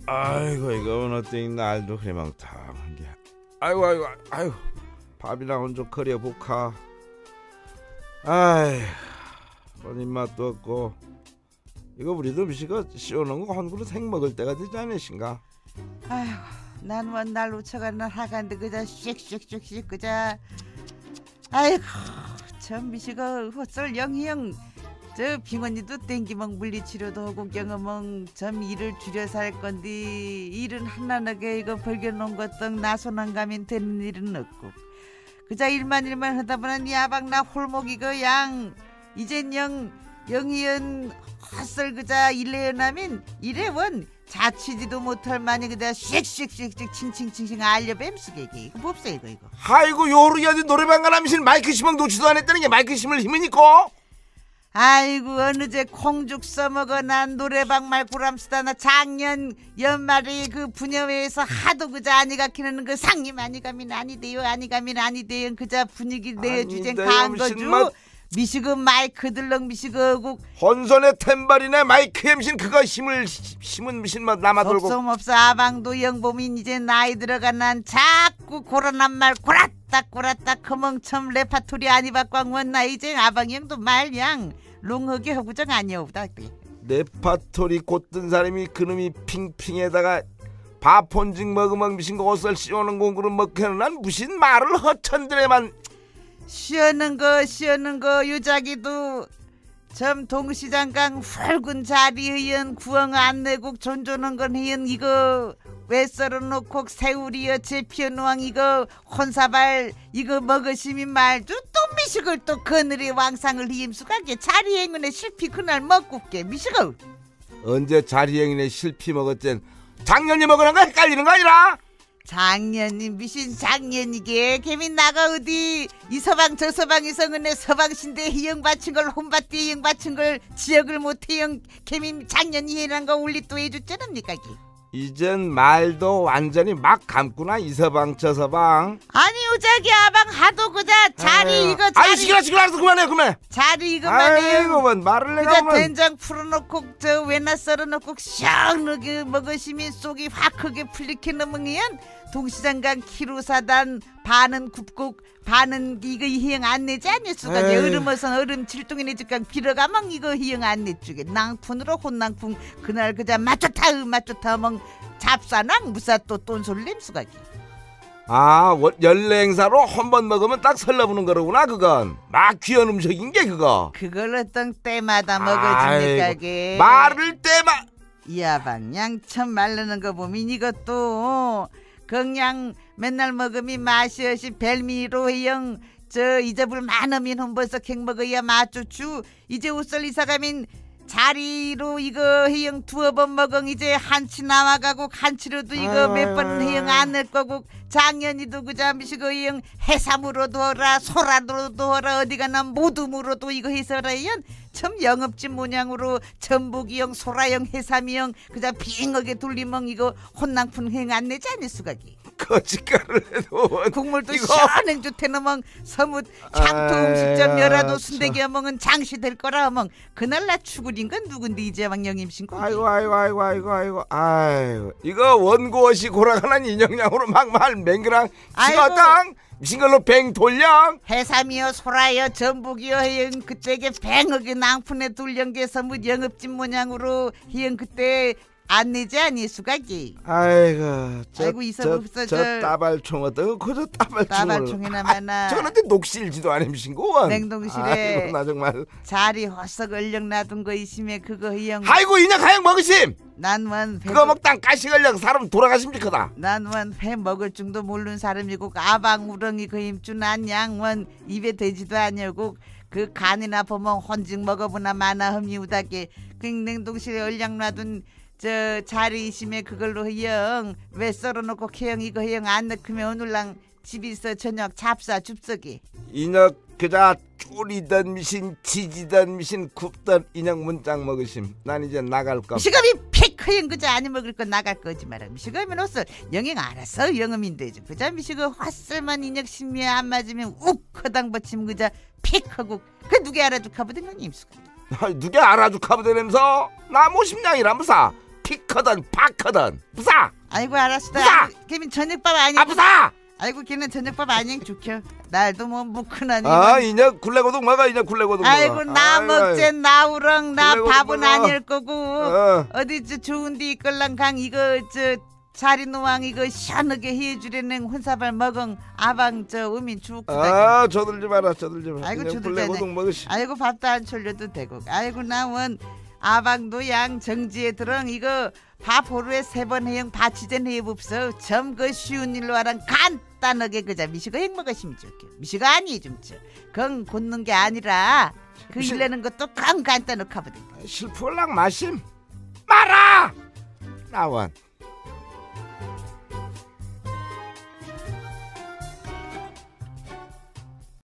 아이고 이거 어느 때 날도 그래망탕한 게. 아이고 밥이나 온 좀 그려 볼까. 아이 뭔 입맛도 없고. 이거 우리도 음식을 씌워놓은 거 한 그릇 생 먹을 때가 되지 않으신가? 아휴, 난 원 날 놓쳐가는 하간데 그자 씩씩씩씩 그자. 아이고 참 미시가 헛설 영희형 저 빙언니도 땡기멍 물리치료도 하고 경험멍 점 일을 줄여 살 건데 일은 한나게 이거 벌겨놓은 것등 나손한 가면 되는 일은 없고 그자 일만 하다 보니 야방 나 홀목 이거 양 이젠 영희연 헛설 그자 일레연하면 이래원 자치지도 못할 만이 그자 씩씩씩씩 칭칭칭칭 알려뱀수게 이거 봅세 이거. 아이고 요르야지 노래방 가라미신 마이크 심은 놓지도 않았다는 게 마이크 심을 힘은 있고. 아이고 어느 제 콩죽 써먹어 난 노래방 말고람 쓰다 나 작년 연말에 그 부녀회에서 하도 그자 아니가키는 그 상님 아니가면 아니돼요 그자 분위기 내주젠 강거주 미시그 마이크 들렁 미시그 혼선의 템발이네 마이크 엠신 그거 힘은 미신 뭐 남아돌고 없어 아방도 영범인 이제 나이 들어가 난 자꾸 고란한 말 고랐다 커멍첨 레파토리 아니바꽝원 나 이제 아방 형도 말양 롱하게 허구정 아니오다. 레파토리 곧든 사람이 그놈이 핑핑에다가 밥 혼직 먹으면 미신 거 옷을 씌우는 공구를 먹게는 난 무슨 말을 허천들에만 쉬어는 거 유자기도 점 동시장강 붉은 자리의연 구엉 안내국 존조는 건 희연 이거 왜 썰어놓고 새우리여 제피어노왕 이거 혼사발 이거 먹으시미 말도 또 미식을 또 그늘의 왕상을 힘수가게 자리행운에 실피 그날 먹고게 미식을 언제 자리행운에 실피 먹었젠 작년이 먹으는 거 헷갈리는 거 아니라 작년이 미신 작년이게 개민 나가 어디 이 서방 저 서방에서 은혜 서방신데 희영 바친 걸 혼밭대 희영 바친 걸 지역을 못해 형 개민 작년이 해란 거 올리 또 해줬잖습니까 이젠 말도 완전히 막 감구나 이 서방 저 서방 아니 요자기 아방 하도 그자 자리 이거 자리 아니 시끄러워 그만해 자리 이거만 해요 아이고 뭔 말을 내가 그자 된장 풀어놓고 저 외나 썰어놓고 샥 먹으시면 속이 확 크게 풀리게 넘으면 동시장간 키로사단 반은 굽고 반은 이거 희영 안 내지 않겠수가 얼음어선 얼음 칠동이네 즉간 빌어가면 이거 희영 안 내주게 낭푼으로 혼낭푼 그날 그자 맞좋다 멍 잡사낭 무사 또 똔솔 냄수가기 연례 행사로 한 번 먹으면 딱 설러부는 거로구나 그건 막 귀한 음식인 게 그거 그걸 어떤 때마다 먹어주니까 게 말을 이아방 양천 말르는 거 보면 이것도 그냥 맨날 먹으면 맛이 없이 벨미로 형 저 이제불 많으면 혼벌써 갱 먹어야 맛좋추 이제 옷을 이사가면 자리로 이거 형 두어 번 먹은 이제 한치 남아가고 한치로도 이거 몇 번 형 안 낼 거고 작년이도 그 잠시고 형 해삼으로도 하라 소라로도 하라 어디가나 모둠으로도 이거 해서라 참 영업집 모양으로 전복이 형 소라형 해삼이 형 그자 빙하게 돌리멍 이거 혼낭푼 행 안 내지 않을 수가기 거짓말을 해도 국물도 시원행 좋대너멍 서뭇 향토 음식점 열어도 순대기 어멍은 장시될 거라 어멍 그날 나 추구린 건 누군데 이제 왕영임 신고 아이고 이거 원고시 고라가는 인형량으로 막말 맹그랑 시가당 미친 걸로 뱅 돌려 해삼이여 소라여 전복이여 희영 그때게 뱅하게 낭푼에 돌려게 서뭇 영업집 모양으로 희영 그때 안 내지 아니 수가기 아이고 이서부터 따발총 어떤 그저 따발총이나 마나 저런데 녹실지도 않으신거 냉동실에 아이고 나 정말 자리 허석 얼령 놔둔 거 있으면 그거 희영 아이고 인형 하영 먹으심 난원 그거 먹당 가시 걸려 사람 돌아가십니까 난원 회 먹을 줄도 모르는 사람이고 아방 우렁이 그 힘준 안 양원 입에 되지도 않냐고 그 간이나 보면 혼직 먹어보나 마나 흠이우다게 그 냉동실에 얼령 놔둔 저 자리 있으면 그걸로 희영 왜 썰어놓고 개영 이거 희영 안 넣으면 오늘랑 집에서 저녁 잡사 줍석이 인형 그자 쫄이던 미신 지지던 미신 굽던 인형 문짝 먹으심 난 이제 나갈 거 미시검이 픽허영 그자 아니 먹을 거 나갈 거지 마라 미시검이는 옷을 영영 알아서 영음인데 그자 미시거 화살만 인형 심미에 안 맞으면 욱 허당 버침 그자 픽하고 그 누게 알아주카보든 형님 수가 누게 알아주카보든 냄서 나 모심냥이라면서 티커든 파커든 부사. 아이고 알았어. 부사! 걔는 저녁밥 아니. 아 부사. 아이고 걔는 저녁밥 아니 죽혀. 날도 뭐 묵은하니. 아 이냐 굴레고동 먹어 이냐 굴레고동 먹어. 아이고 나 먹제 나 우렁 나 굴레고동 밥은 먹어. 아닐 거고 어디 저 좋은데 이끌랑 강 이거 저 자리노왕 이거 시원하게 해주려는 혼사발 먹엉 아방 저 우민 죽다. 아 저들지 마라. 아이고 그냥 저들지 굴레고동 먹으시. 아이고 밥도 안 졸려도 되고. 아이고 나원 아방도 양 정지에 들엉 이거 밥 하루에 3번 해영 바치전 해봅서 점 그 쉬운 일로 하란 간단하게 그자 미시가 행먹으시면 좋게. 미시가 아니 좀건 곧는 게 아니라 그 미시- 일내는 것도 강 간단하게 하거든. 실풀랑 마심 마라. 나원